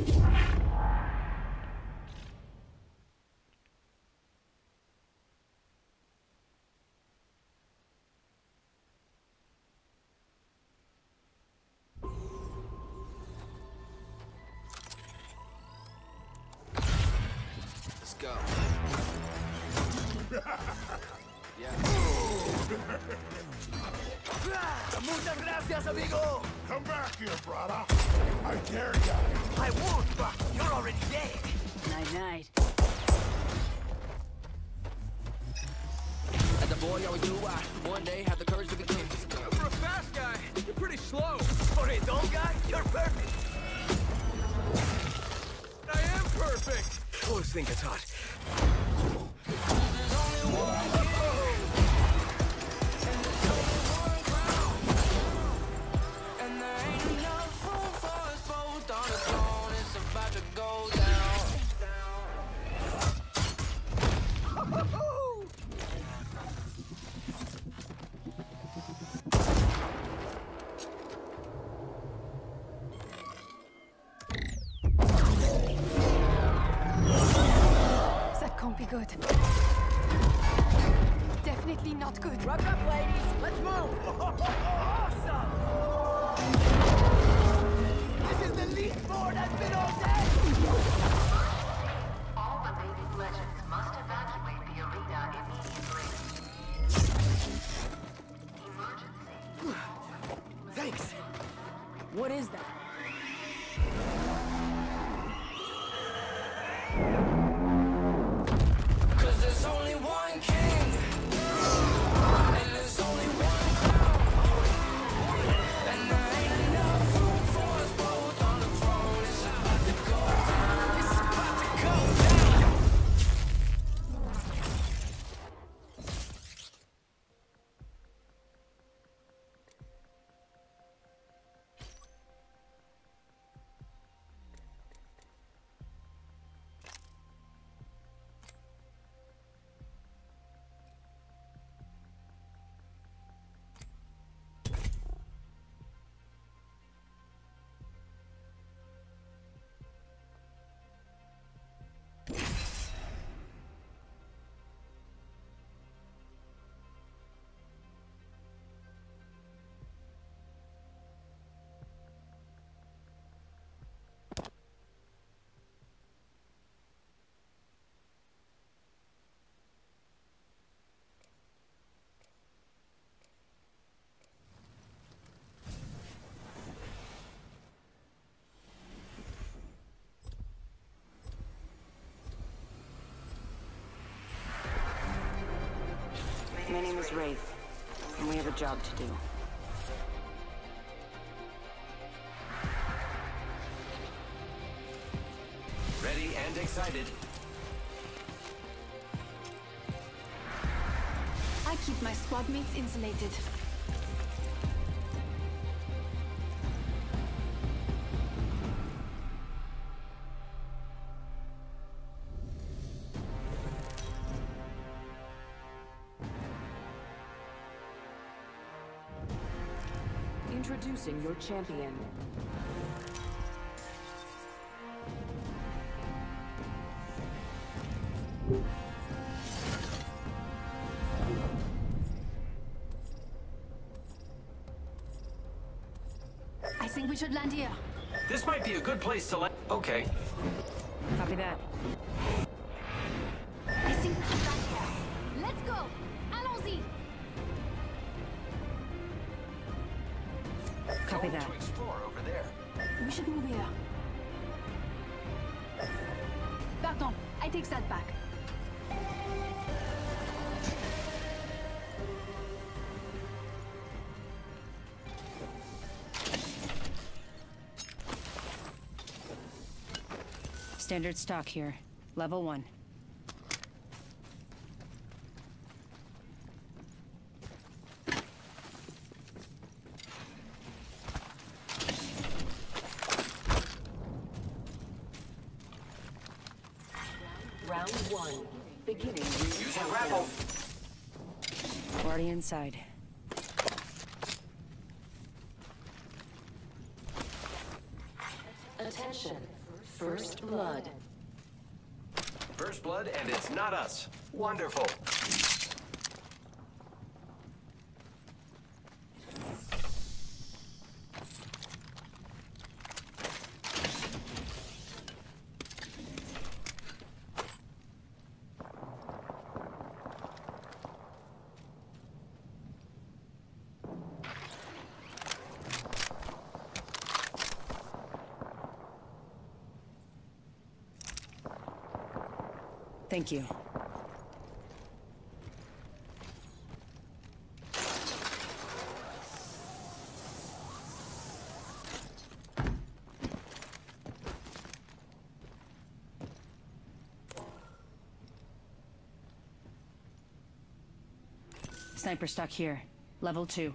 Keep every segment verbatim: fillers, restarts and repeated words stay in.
Go. Yeah. Muchas gracias, amigo! Come back here, brother! I dare ya! I won't, but you're already dead! Night-night. As a boy, I always knew I one day had the courage to be king. For a fast guy, you're pretty slow. For a dumb guy, you're perfect! I am perfect! Close thing I thought. Can't be good. Definitely not good. Rock up, ladies! Let's move! Awesome! This is the least board I've been all day! All remaining legends must evacuate the arena immediately. Emergency. Thanks! What is that? There's only one king, and there's only one crown, and there ain't enough room for us both on the throne. It's about to go down. It's about to go down. My name is Wraith, and we have a job to do. Ready and excited. I keep my squad mates insulated. Introducing your champion. I think we should land here. This might be a good place to land. Okay. Copy that. I think we should land here. Let's go! Allons-y! Copy that. To explore over there. We should move here. Pardon, I take that back. Standard stock here. Level one. Round one. Beginning. Use a grapple. Already inside. Attention. First blood. First blood, and it's not us. Wonderful. Thank you. Sniper stock here. Level two.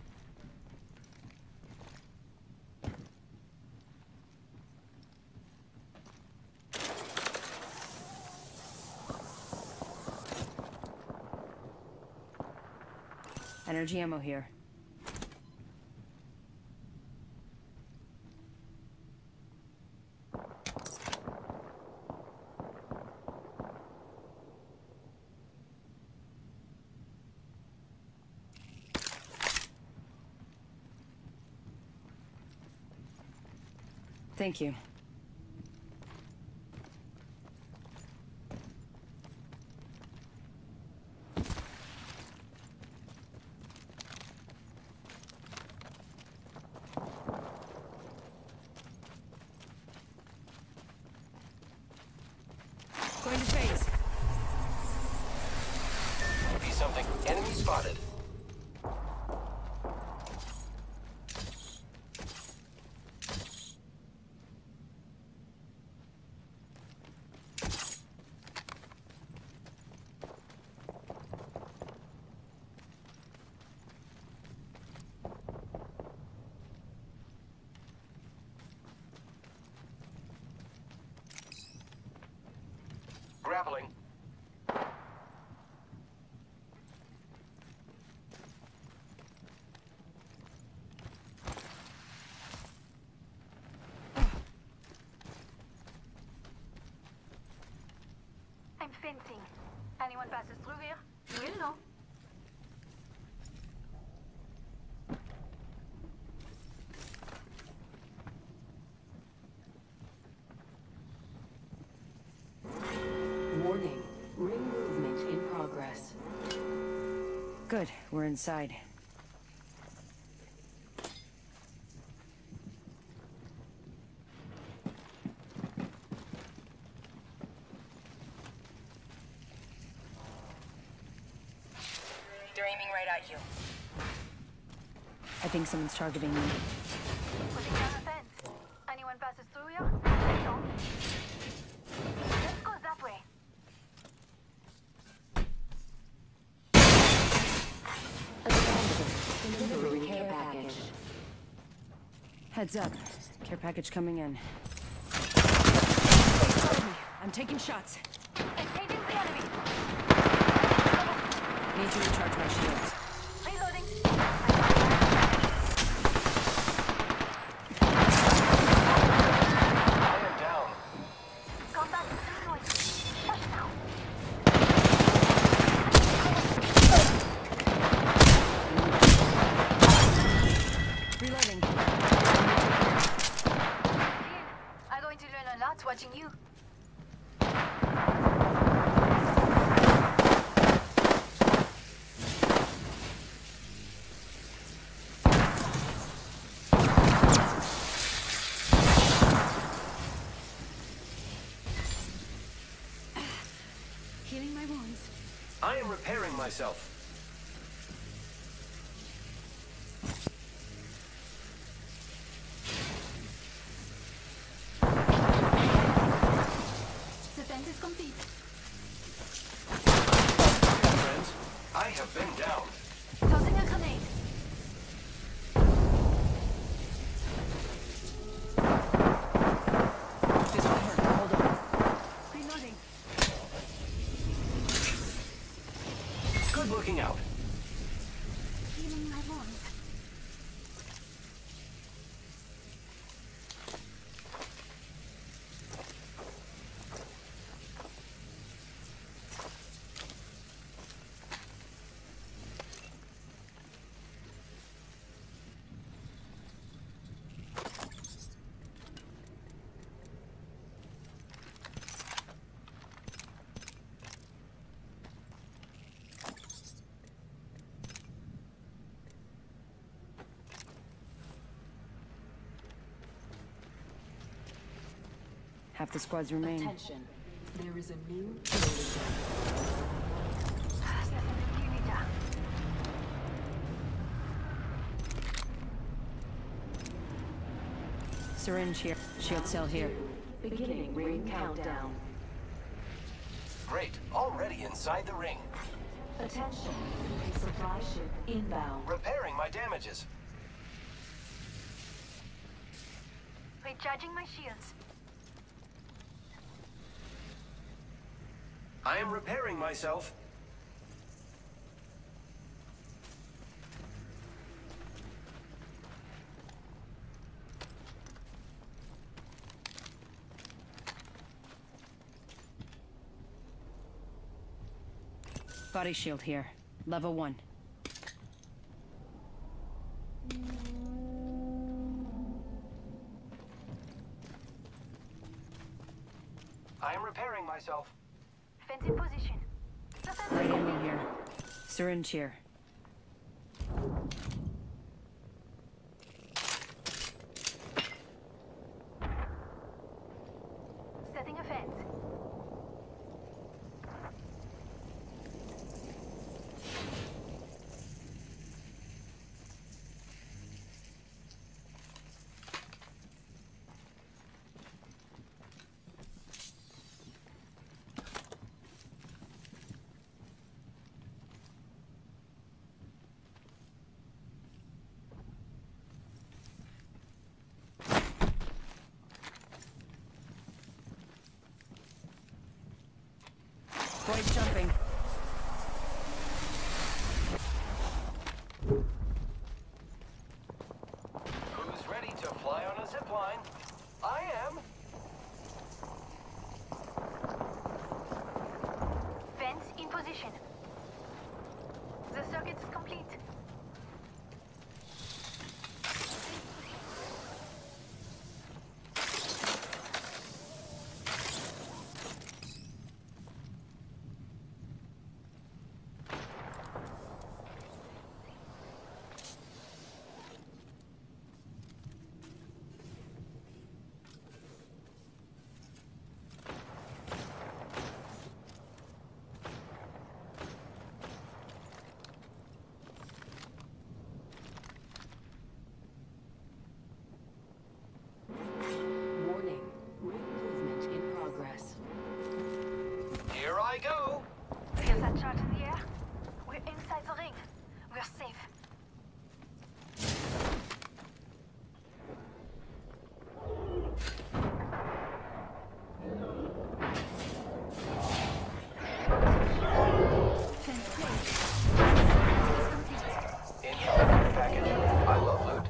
Energy ammo here. Thank you. Going to phase. Be something. Enemy spotted. Grappling. I'm fencing. Anyone passes through here? We'll know. Warning. Ring movement in progress. Good, we're inside. They're aiming right at you. I think someone's targeting me. Putting down a fence. Anyone passes through here? We'll know. Let's go that way. Delivering care package. Heads up. Care package coming in. I'm taking shots. Engaging the enemy. Need to recharge my shields. Reloading. I am down. Combat destroyed. Touchdown. Reloading. I'm going to learn a lot watching you. Healing my wounds. I am repairing myself. The fence is complete. Friends, I have been down. Tossing a grenade. This will hurt. Hold on. Reloading. Good looking. Half the squads remain. Attention. There is a new building. Syringe here. Shield cell here. Beginning ring countdown. Great. Already inside the ring. Attention. Supply ship inbound. Repairing my damages. Recharging my shields. I am repairing myself. Body shield here. Level one. I am repairing myself. Fence in position. Right enemy here. Syringe here. Setting a fence. Boys jumping. Who's ready to fly on a zip line? I am. Fence in position. The circuit's complete. Warning. Ring movement in progress. Here I go. Here's that charge in the air. We're inside the ring. We're safe. Incoming package. I love loot.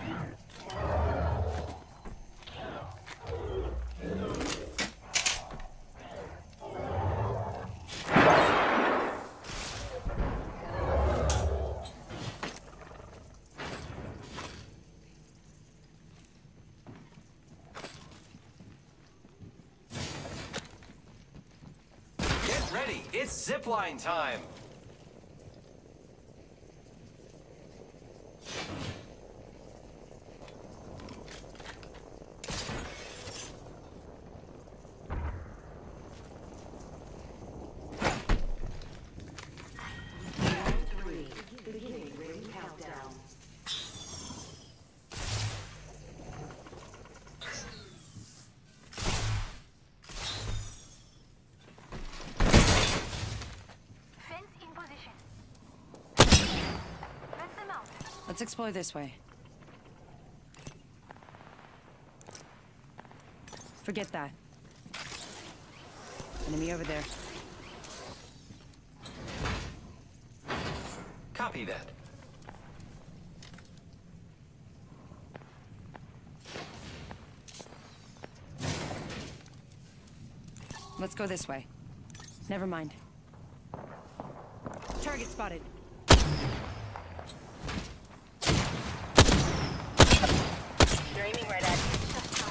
Get ready. It's zipline time. Three. Beginning ring countdown. Fence in position. Let them out. Let's explore this way. Forget that. Enemy over there. Copy that. Let's go this way. Never mind. Target spotted. They're aiming right at you.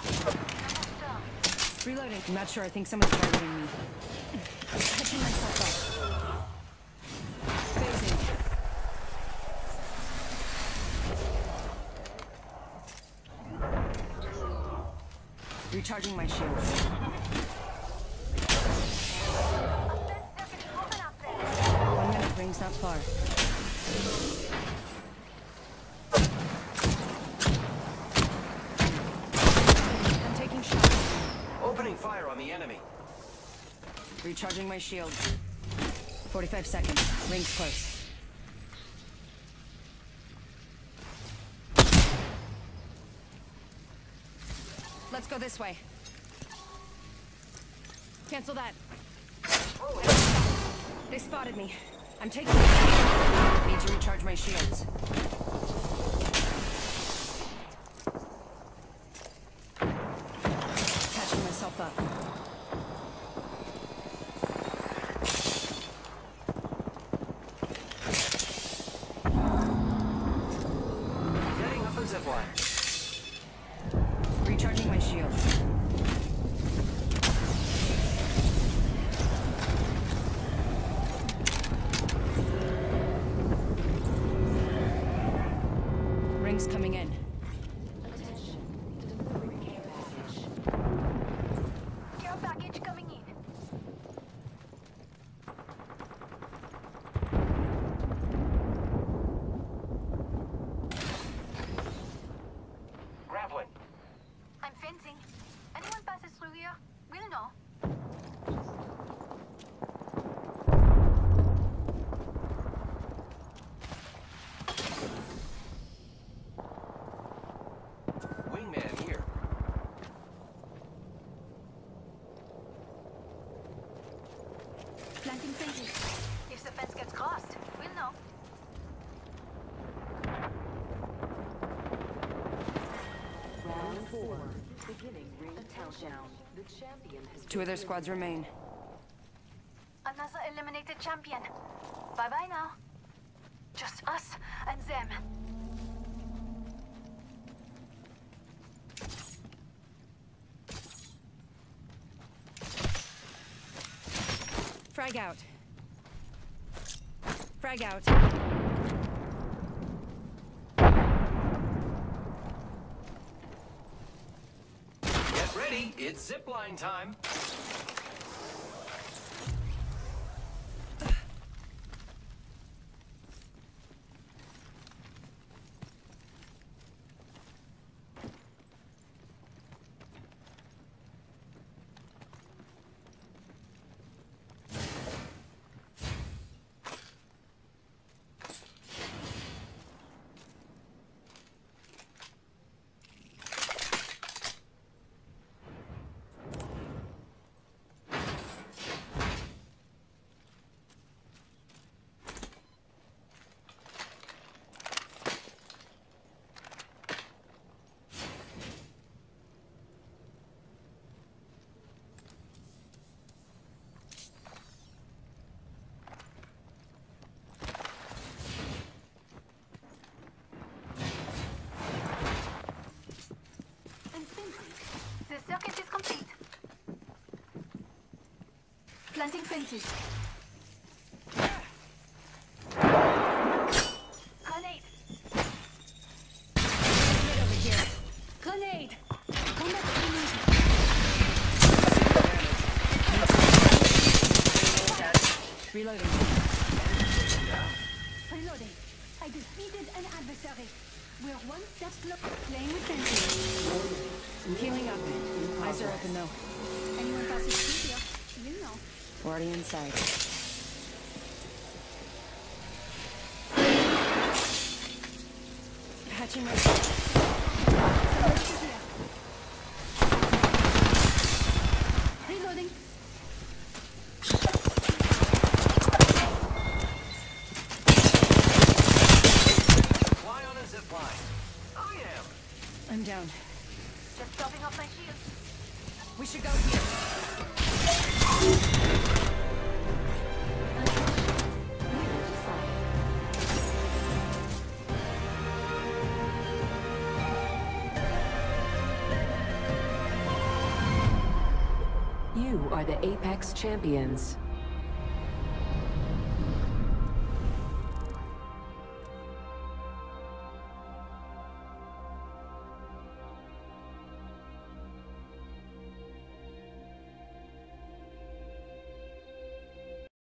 Reloading. I'm not sure. I think someone's targeting me. Catching myself up. Phasing. Recharging my shield. Vent circuit is open up there. One minute, ring's not far. I'm taking shots. Opening fire on the enemy. Recharging my shield. forty-five seconds. Ring's close. Let's go this way. Cancel that. They spotted me. I'm taking it. Need to recharge my shields. Patching myself up. Getting up a zipline. Recharging my shields. Rings coming in. Attention. Delivering care package. Care package coming in. Grappling. I'm fencing. Anyone passes through here, we'll know. Wingman here. Planting fences. If the fence gets crossed, we'll know. Round four. Beginning ring countdown. The champion has Two of their squads remain. Another eliminated champion. Bye-bye now. Just us and them. Frag out. Frag out. Get ready. It's zipline time. The circuit is complete. Planting fences. Grenade. Get over here. Grenade. Combat ammunition. Reloading. Reloading. I defeated an adversary. We're one step closer. Playing with fences. I'm healing up. Eyes are open though. Anyone passes through here, you know. We're already inside. Patching my... Reloading. Fly on a zipline. I am. I'm down. Just topping off my shield. We should go here. You are the Apex Champions.